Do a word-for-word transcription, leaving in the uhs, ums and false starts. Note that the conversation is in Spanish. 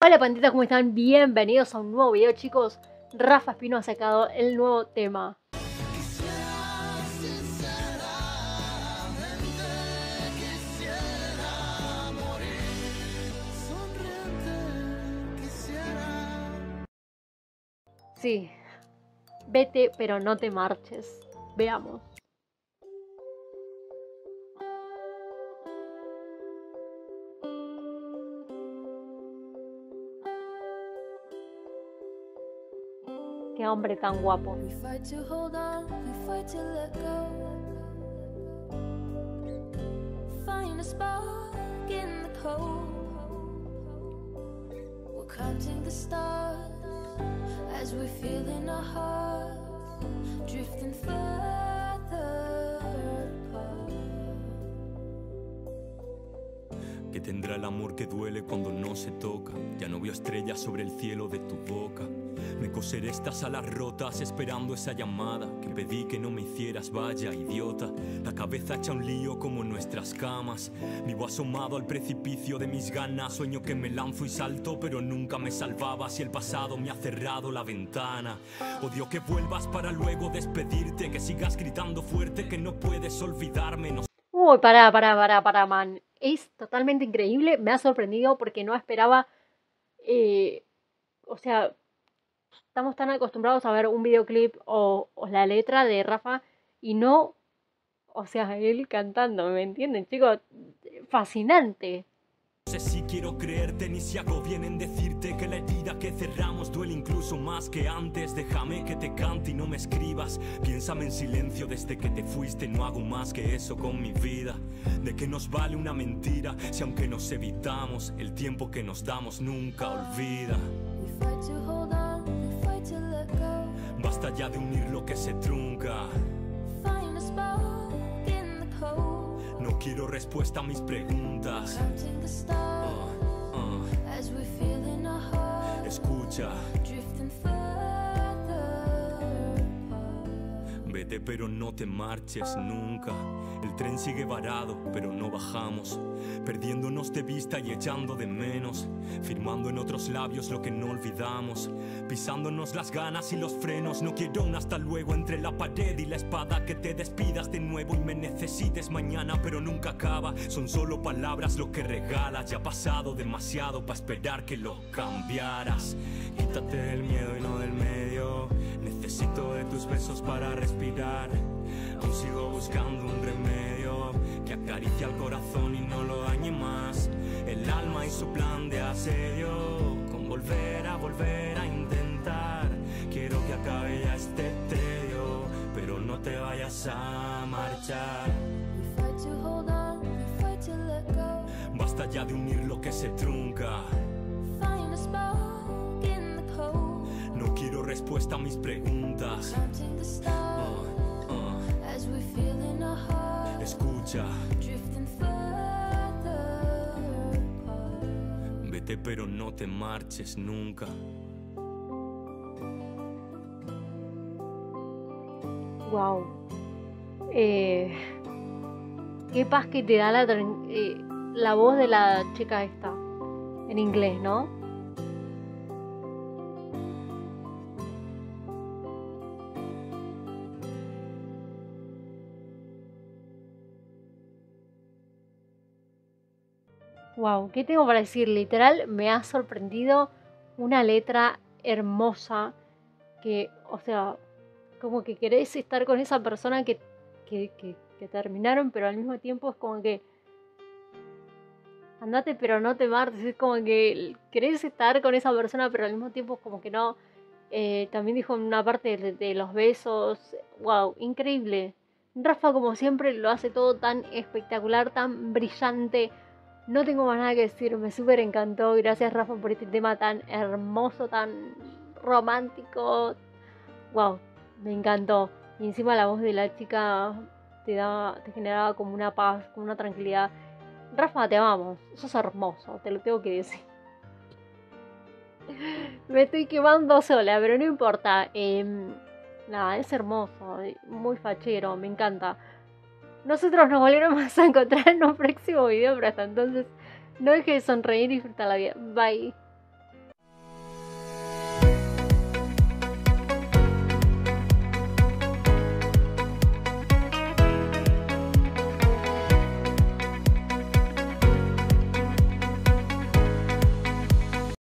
Hola panditas, ¿cómo están? Bienvenidos a un nuevo video, chicos. Rafa Espino ha sacado el nuevo tema. Sí, vete pero no te marches. Veamos. Qué hombre tan guapo. Que tendrá el amor que duele cuando no se toca. Ya no veo estrellas sobre el cielo de tu boca. Me coseré estas alas rotas esperando esa llamada que pedí que no me hicieras, vaya idiota. La cabeza hecha un lío como nuestras camas. Vivo asomado al precipicio de mis ganas. Sueño que me lanzo y salto pero nunca me salvaba. Si el pasado me ha cerrado la ventana. Odio que vuelvas para luego despedirte. Que sigas gritando fuerte que no puedes olvidarme. No... Uy, pará, pará, pará, pará, man. Es totalmente increíble. Me ha sorprendido porque no esperaba... Eh, o sea... Estamos tan acostumbrados a ver un videoclip o, o la letra de Rafa y no, o sea, él cantando, ¿me entienden, chicos? Fascinante. No sé si quiero creerte ni si hago bien en decirte que la herida que cerramos duele incluso más que antes. Déjame que te cante y no me escribas. Piénsame en silencio desde que te fuiste. No hago más que eso con mi vida. ¿De qué nos vale una mentira si aunque nos evitamos el tiempo que nos damos nunca olvida? Basta ya de unir lo que se trunca. No quiero respuesta a mis preguntas. uh, uh. Escucha. Vete pero no te marches nunca. El tren sigue varado pero no bajamos. Perdiéndonos de vista y echando de menos. Firmando en otros labios lo que no olvidamos. Pisándonos las ganas y los frenos. No quiero un hasta luego entre la pared y la espada. Que te despidas de nuevo y me necesites mañana pero nunca acaba. Son solo palabras lo que regalas. Ya ha pasado demasiado para esperar que lo cambiaras. Quítate del miedo y no del medio. Necesito de tus besos para respirar. Aún sigo buscando un remedio que acaricie al corazón y no lo dañe más. El alma y su plan de asedio. Con volver a volver a intentar. Quiero que acabe ya este tedio, pero no te vayas a marchar. Basta ya de unir lo que se trunca. No quiero respuesta a mis preguntas. uh, uh. Escucha. Vete pero no te marches nunca. Wow. Eh, qué paz que te da la, eh, la voz de la chica esta. En inglés, ¿no? Wow, ¿qué tengo para decir? Literal, me ha sorprendido. Una letra hermosa. Que, o sea, como que querés estar con esa persona que, que, que, que terminaron, pero al mismo tiempo es como que andate pero no te marches. Es como que querés estar con esa persona, pero al mismo tiempo es como que no. Eh, también dijo en una parte de, de los besos. Wow, increíble. Rafa, como siempre, lo hace todo tan espectacular, tan brillante. No tengo más nada que decir, me súper encantó. Gracias, Rafa, por este tema tan hermoso, tan romántico. Wow, me encantó. Y encima la voz de la chica te daba, te generaba como una paz, como una tranquilidad. Rafa, te amamos, sos hermoso, te lo tengo que decir. Me estoy quemando sola, pero no importa. Eh, nada, es hermoso, muy fachero, me encanta. Nosotros nos volveremos a encontrar en un próximo video, pero hasta entonces no dejes de sonreír y disfrutar la vida. Bye.